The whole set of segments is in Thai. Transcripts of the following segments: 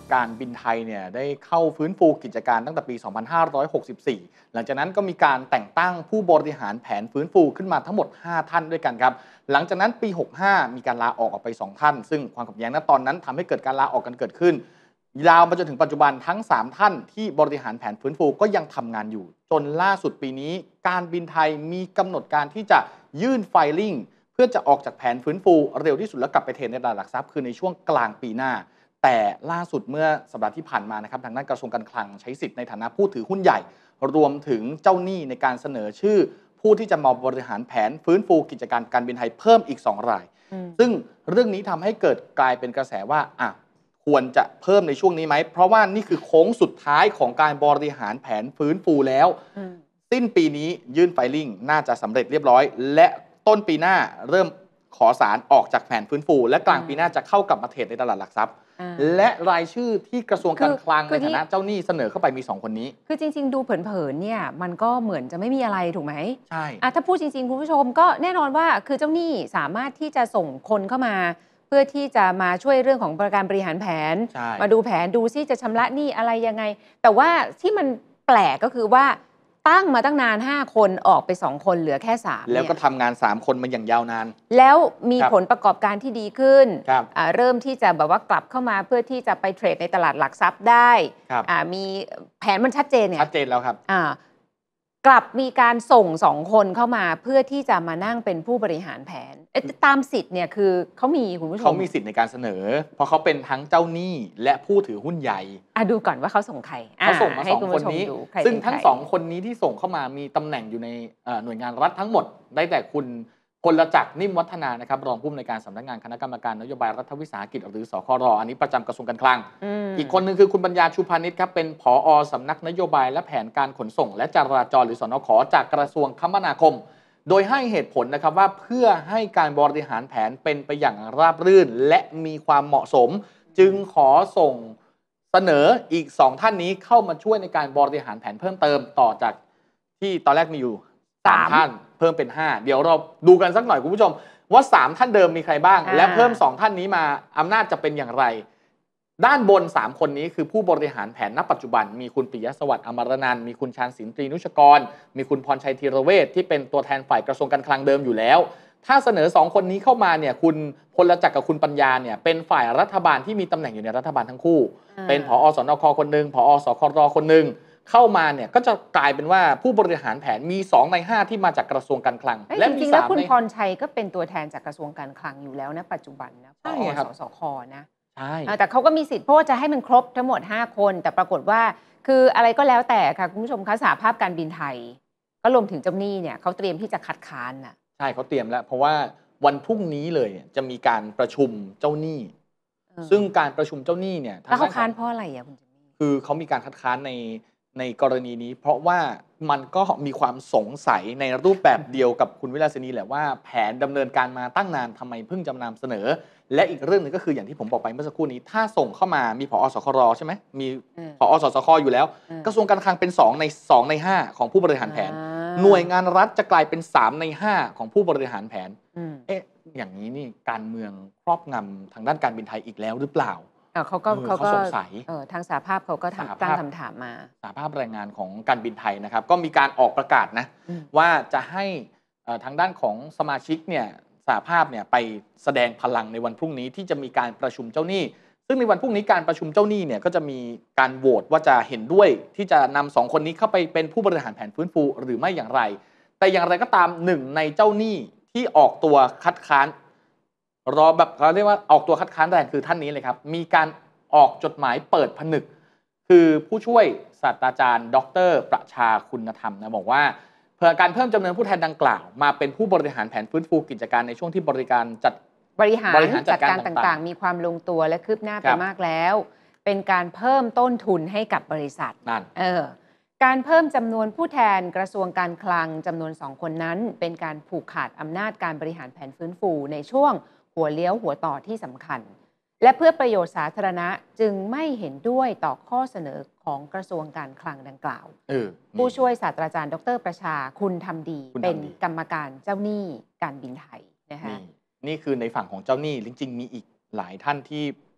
การบินไทยเนี่ยได้เข้าฟื้นฟูกิจการตั้งแต่ปี 2564 หลังจากนั้นก็มีการแต่งตั้งผู้บริหารแผนฟื้นฟูขึ้นมาทั้งหมด 5 ท่านด้วยกันครับ หลังจากนั้นปี 65 มีการลาออกไป 2 ท่าน ซึ่งความขัดแย้งณตอนนั้นทำให้เกิดการลาออกกันเกิดขึ้น ยาวมาจนถึงปัจจุบันทั้ง 3 ท่านที่บริหารแผนฟื้นฟูก็ยังทำงานอยู่ จนล่าสุดปีนี้การบินไทยมีกำหนดการที่จะยื่นไฟลิ่งเพื่อจะออกจากแผนฟื้นฟูเร็วที่สุดแล้วกลับไปเทรดในตลาดหลักทรัพย์คือในช่วงกลางปีหน้าแต่ล่าสุดเมื่อสัปดาห์ที่ผ่านมานะครับทางด้านกระทรวงการคลังใช้สิทธิ์ในฐานะผู้ถือหุ้นใหญ่รวมถึงเจ้าหนี้ในการเสนอชื่อผู้ที่จะมาบริหารแผนฟื้นฟูกิจการการบินไทยเพิ่มอีก2 รายซึ่งเรื่องนี้ทำให้เกิดกลายเป็นกระแสว่าควรจะเพิ่มในช่วงนี้ไหมเพราะว่านี่คือโค้งสุดท้ายของการบริหารแผนฟื้นฟูแล้วสิ้นปีนี้ยื่นไฟลิ่งน่าจะสำเร็จเรียบร้อยและต้นปีหน้าเริ่มขอสารออกจากแผนฟื้นฟูและกลางปีหน้าจะเข้ากลับมาเทรดในตลาดหลักทรัพย์และรายชื่อที่กระทรวงการคลังในฐานะเจ้าหนี้เสนอเข้าไปมี2 คนนี้คือจริงๆดูเผินๆเนี่ยมันก็เหมือนจะไม่มีอะไรถูกไหมใช่ถ้าพูดจริงๆคุณผู้ชมก็แน่นอนว่าคือเจ้าหนี้สามารถที่จะส่งคนเข้ามาเพื่อที่จะมาช่วยเรื่องของการบริหารแผนมาดูแผนดูซิจะชำระหนี้อะไรยังไงแต่ว่าที่มันแปลกก็คือว่าตั้งมาตั้งนาน5 คนออกไป2 คนเหลือแค่3 แล้วก็ทำงาน3 คนมาอย่างยาวนานแล้วมีผลประกอบการที่ดีขึ้นเริ่มที่จะแบบว่ากลับเข้ามาเพื่อที่จะไปเทรดในตลาดหลักทรัพย์ได้มีแผนมันชัดเจนเนี่ยชัดเจนแล้วครับกลับมีการส่ง2 คนเข้ามาเพื่อที่จะมานั่งเป็นผู้บริหารแผนตามสิทธิ์เนี่ยคือเขามีคุณผู้ชมเขามีสิทธิ์ในการเสนอเพราะเขาเป็นทั้งเจ้าหนี้และผู้ถือหุ้นใหญ่ดูก่อนว่าเขาส่งใครเขาส่งมา2 คนนี้ซึ่งทั้ง2 คนนี้ที่ส่งเข้ามามีตำแหน่งอยู่ในหน่วยงานรัฐทั้งหมดได้แต่คุณพลจักรนิ่มวัฒนานะครับรองผู้อำนวยการสำนักงานคณะกรรมการนโยบายรัฐวิสาหกิจหรือสคร.อันนี้ประจำกระทรวงการคลังอีกคนนึงคือคุณปัญญาชูพานิชครับเป็นผอ.สำนักนโยบายและแผนการขนส่งและจราจรหรือสนข.จากกระทรวงคมนาคมโดยให้เหตุผลนะครับว่าเพื่อให้การบริหารแผนเป็นไปอย่างราบรื่นและมีความเหมาะสมจึงขอส่งเสนออีก2 ท่านนี้เข้ามาช่วยในการบริหารแผนเพิ่มเติมต่อจากที่ตอนแรกมีอยู่3 ท่านเพิ่มเป็น5เดี๋ยวเราดูกันสักหน่อยคุณผู้ชมว่า3 ท่านเดิมมีใครบ้างและเพิ่ม2 ท่านนี้มาอำนาจจะเป็นอย่างไรด้านบน3 คนนี้คือผู้บริหารแผนณปัจจุบันมีคุณปิยะสวัสดิ์อมรนันท์มีคุณชาญศิลป์ตรีนุชกรมีคุณพรชัยธีรเวชที่เป็นตัวแทนฝ่ายกระทรวงการคลังเดิมอยู่แล้วถ้าเสนอ2 คนนี้เข้ามาเนี่ยคุณพลจักรกับคุณปัญญาเนี่ยเป็นฝ่ายรัฐบาลที่มีตำแหน่งอยู่ในรัฐบาลทั้งคู่เป็นผอ.สนค.คนนึงผอ.สคร.คนนึงเข้ามาเนี่ยก็จะกลายเป็นว่าผู้บริหารแผนมี2 ใน 5ที่มาจากกระทรวงการคลังและจริงๆแล้วคุณพรชัยก็เป็นตัวแทนจากกระทรวงการคลังอยู่แล้วนะปัจจุบันนะผอ.สค.นะใช่แต่เขาก็มีสิทธิ์เพราะว่าจะให้มันครบทั้งหมด5 คนแต่ปรากฏว่าคืออะไรก็แล้วแต่ค่ะคุณผู้ชมคะสหภาพการบินไทยก็รวมถึงเจ้าหนี้เนี่ยเขาเตรียมที่จะคัดค้านใช่เขาเตรียมแล้วเพราะว่าวันพรุ่งนี้เลยจะมีการประชุมเจ้าหนี้ซึ่งการประชุมเจ้าหนี้เนี่ยแล้วเขาค้านเพราะอะไรคุณจิมมี่คือเขามีการคัดค้านในกรณีนี้เพราะว่ามันก็มีความสงสัยในรูปแบบเดียวกับคุณวิลาสินีแหละว่าแผนดำเนินการมาตั้งนานทำไมเพิ่งจะนำเสนอและอีกเรื่องนึงก็คืออย่างที่ผมบอกไปเมื่อสักครู่นี้ถ้าส่งเข้ามามีผอ.สคร.ใช่ไหมมีผอ.สค.อยู่แล้วกระทรวงการคลังเป็น2 ใน 5ของผู้บริหารแผนหน่วยงานรัฐจะกลายเป็น3 ใน 5ของผู้บริหารแผนอย่างนี้นี่การเมืองครอบงำทางด้านการบินไทยอีกแล้วหรือเปล่าเขาสงสัยทางสหภาพเขาก็ตั้งคำถามมาสหภาพแรงงานของการบินไทยนะครับก็มีการออกประกาศนะว่าจะให้ทางด้านของสมาชิกเนี่ยสหภาพเนี่ยไปแสดงพลังในวันพรุ่งนี้ที่จะมีการประชุมเจ้าหนี้ซึ่งในวันพรุ่งนี้การประชุมเจ้าหนี้เนี่ยก็จะมีการโหวตว่าจะเห็นด้วยที่จะนำ2 คนนี้เข้าไปเป็นผู้บริหารแผนฟื้นฟูหรือไม่อย่างไรแต่อย่างไรก็ตาม1 ในเจ้าหนี้ที่ออกตัวคัดค้านรอแบบเขาเรียกว่าออกตัวคัดค้านแรงคือท่านนี้เลยครับมีการออกจดหมายเปิดผนึกคือผู้ช่วยศาสตราจารย์ดร.ประชาคุณธรรมนะบอกว่าเพื่อการเพิ่มจำนวนผู้แทนดังกล่าวมาเป็นผู้บริหารแผนฟื้นฟูกิจการในช่วงที่บริหารจัดการต่างๆมีความลงตัวและคืบหน้าไปมากแล้วเป็นการเพิ่มต้นทุนให้กับบริษัทนั่นการเพิ่มจำนวนผู้แทนกระทรวงการคลังจำนวน2 คนนั้นเป็นการผูกขาดอำนาจการบริหารแผนฟื้นฟูในช่วงหัวเลี้ยวหัวต่อที่สำคัญและเพื่อประโยชน์สาธารณะจึงไม่เห็นด้วยต่อข้อเสนอของกระทรวงการคลังดังกล่าวผู้ช่วยศาสตราจารย์ดร.ประชาคุณทำดีเป็นกรรมการเจ้าหนี้การบินไทยนะคะนี่คือในฝั่งของเจ้าหนี้จริงๆมีอีกหลายท่านที่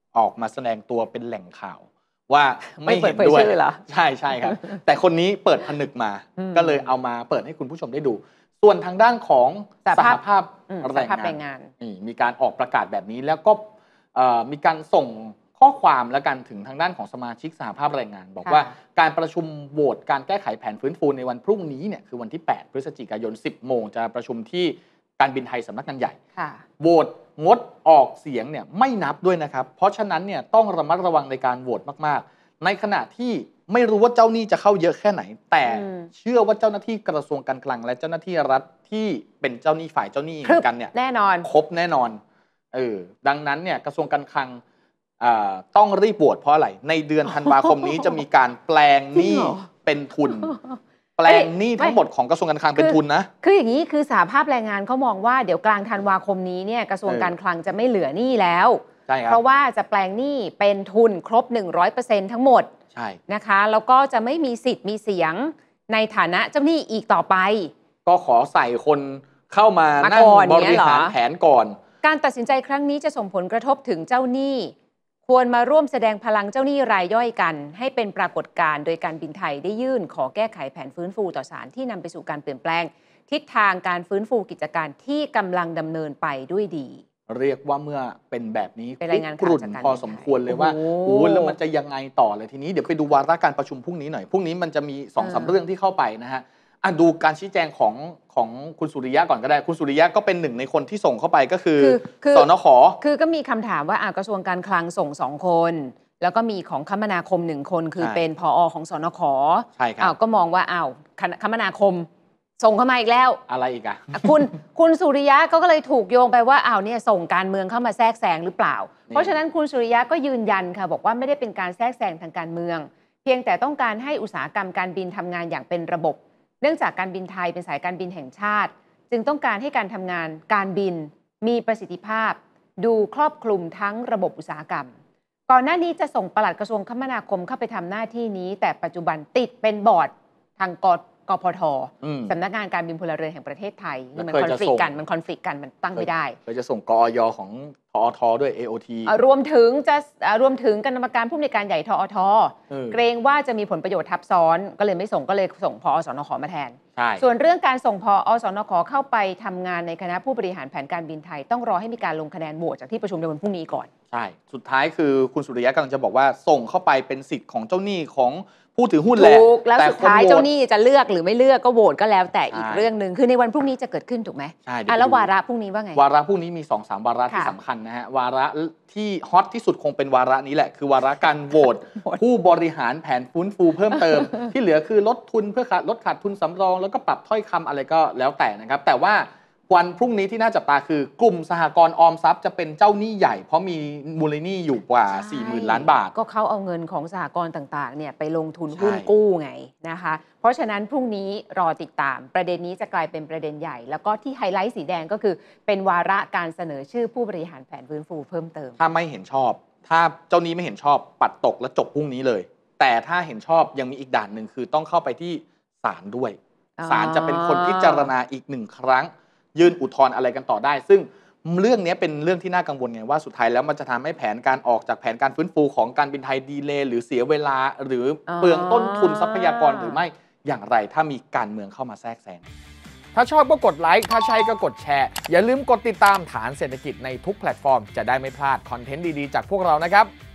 ออกมาแสดงตัวเป็นแหล่งข่าวว่าไม่เห็นด้วยใช่ครับแต่คนนี้เปิดผนึกมาก็เลยเอามาเปิดให้คุณผู้ชมได้ดูส่วนทางด้านของสหภาพแรงงานมีการออกประกาศแบบนี้แล้วก็มีการส่งข้อความแล้วกันถึงทางด้านของสมาชิกสหภาพแรงงานบอกว่าการประชุมโหวตการแก้ไขแผนฟื้นฟูในวันพรุ่งนี้เนี่ยคือวันที่8พฤศจิกายน 10 โมงจะประชุมที่การบินไทยสำนักงานใหญ่โหวตงดออกเสียงเนี่ยไม่นับด้วยนะครับเพราะฉะนั้นเนี่ยต้องระมัดระวังในการโหวตมากๆในขณะที่ไม่รู้ว่าเจ้าหนี้จะเข้าเยอะแค่ไหนแต่เชื่อว่าเจ้าหน้าที่กระทรวงการคลังและเจ้าหน้าที่รัฐที่เป็นเจ้าหนี้ฝ่ายเจ้าหนี้เหมือนกันเนี่ยแน่นอนครบแน่นอนดังนั้นเนี่ยกระทรวงการคลังต้องรีบโหวตเพราะอะไรในเดือนธันวาคมนี้จะมีการแปลงหนี้เป็นทุนแปลงหนี้ทั้งหมดของกระทรวงการคลังเป็นทุนนะคืออย่างนี้คือสหภาพแรงงานเขามองว่าเดี๋ยวกลางธันวาคมนี้เนี่ยกระทรวงการคลังจะไม่เหลือหนี้แล้วเพราะว่าจะแปลงหนี้เป็นทุนครบ 100% ทั้งหมดใช่นะคะแล้วก็จะไม่มีสิทธิ์มีเสียงในฐานะเจ้าหนี้อีกต่อไปก็ขอใส่คนเข้ามานั่งบริหารแผนก่อนการตัดสินใจครั้งนี้จะส่งผลกระทบถึงเจ้าหนี้ควรมาร่วมแสดงพลังเจ้าหนี้รายย่อยกันให้เป็นปรากฏการณ์โดยการบินไทยได้ยื่นขอแก้ไขแผนฟื้นฟูต่อศาลที่นำไปสู่การเปลี่ยนแปลงทิศทางการฟื้นฟูกิจการที่กำลังดำเนินไปด้วยดีเรียกว่าเมื่อเป็นแบบนี้กลุ่นพอสมควรเลยว่าแล้วมันจะยังไงต่อเลยทีนี้เดี๋ยวไปดูวาระการประชุมพรุ่งนี้หน่อยพรุ่งนี้มันจะมี 2-3 เรื่องที่เข้าไปนะฮะดูการชี้แจงของคุณสุริยะก่อนก็ได้คุณสุริยะก็เป็นหนึ่งในคนที่ส่งเข้าไปก็คือสนข. คือก็มีคำถามว่ากระทรวงการคลังส่ง2คนแล้วก็มีของคมนาคม1คนคือเป็นผอ.ของสนข. ใช่ครับก็มองว่าคมนาคมส่งเข้ามาอีกแล้วอะไรอีกอะคุณสุริยะก็เลยถูกโยงไปว่าเนี่ยส่งการเมืองเข้ามาแทรกแซงหรือเปล่าเพราะฉะนั้นคุณสุริยะก็ยืนยันค่ะบอกว่าไม่ได้เป็นการแทรกแซงทางการเมืองเพียงแต่ต้องการให้อุตสาหกรรมการบินทำงานอย่างเป็นระบบเนื่องจากการบินไทยเป็นสายการบินแห่งชาติจึงต้องการให้การทำงานการบินมีประสิทธิภาพดูครอบคลุมทั้งระบบอุตสาหกรรมก่อนหน้านี้จะส่งปลัดกระทรวงคมนาคมเข้าไปทำหน้าที่นี้แต่ปัจจุบันติดเป็นบอร์ดทางกพท.สำนักงานการบินพลเรือนแห่งประเทศไทยมันคอนฟลิกต์กันมันตั้งไม่ได้เคยจะส่งกอยของทอทด้วย AOT รวมถึงคณะกรรมการผู้อำนวยการใหญ่ทอทเกรงว่าจะมีผลประโยชน์ทับซ้อนก็เลยไม่ส่งก็เลยส่งพอสนข.มาแทนส่วนเรื่องการส่งพอสนข.เข้าไปทำงานในคณะผู้บริหารแผนการบินไทยต้องรอให้มีการลงคะแนนโหวตจากที่ประชุมในวันพรุ่งนี้ก่อนใช่สุดท้ายคือคุณสุริยะกำลังจะบอกว่าส่งเข้าไปเป็นสิทธิ์ของเจ้าหนี้ของผู้ถือหุ้นแหละแล้วสุดท้ายเจ้าหนี้จะเลือกหรือไม่เลือกก็โหวตก็แล้วแต่อีกเรื่องนึงคือในวันพรุ่งนี้จะเกิดขึ้นถูกไหมใช่แล้ววาระพรุ่งนี้ว่าไงวาระพรุ่งนี้มี 2-3 วาระที่สำคัญนะฮะวาระที่ฮอตที่สุดคงเป็นวาระนี้แหละคือวาระการโหวตผู้บริหารแผนฟื้นฟูเพิ่มเติมที่เหลือคือลดทุนเพื่อลดขาดทุนสำรองแล้วก็ปรับถ้อยคำอะไรก็แล้วแต่นะครับแต่ว่าวันพรุ่งนี้ที่น่าจับตาคือกลุ่มสหกรณ์ออมทรัพย์จะเป็นเจ้าหนี้ใหญ่เพราะมีมูลหนี้อยู่กว่า 40,000 ล้านบาทก็เขาเอาเงินของสหกรณ์ต่างๆเนี่ยไปลงทุนหุ้นกู้ไงนะคะเพราะฉะนั้นพรุ่งนี้รอติดตามประเด็นนี้จะกลายเป็นประเด็นใหญ่แล้วก็ที่ไฮไลท์สีแดงก็คือเป็นวาระการเสนอชื่อผู้บริหารแผนฟื้นฟูเพิ่มเติมถ้าไม่เห็นชอบถ้าเจ้าหนี้ไม่เห็นชอบปัดตกและจบพรุ่งนี้เลยแต่ถ้าเห็นชอบยังมีอีกด่านหนึ่งคือต้องเข้าไปที่ศาลด้วยศาลจะเป็นคนพิจารณาอีก1 ครั้งยื่นอุทธรณ์อะไรกันต่อได้ซึ่งเรื่องนี้เป็นเรื่องที่น่ากังวลไงว่าสุดท้ายแล้วมันจะทำให้แผนการออกจากแผนการฟื้นฟูของการบินไทยดีเลย์หรือเสียเวลาหรือเปลืองต้นทุนทรัพยากรหรือไม่อย่างไรถ้ามีการเมืองเข้ามาแทรกแซงถ้าชอบก็กดไลค์ถ้าใช่ก็กดแชร์อย่าลืมกดติดตามฐานเศรษฐกิจในทุกแพลตฟอร์มจะได้ไม่พลาดคอนเทนต์ดีๆจากพวกเรานะครับ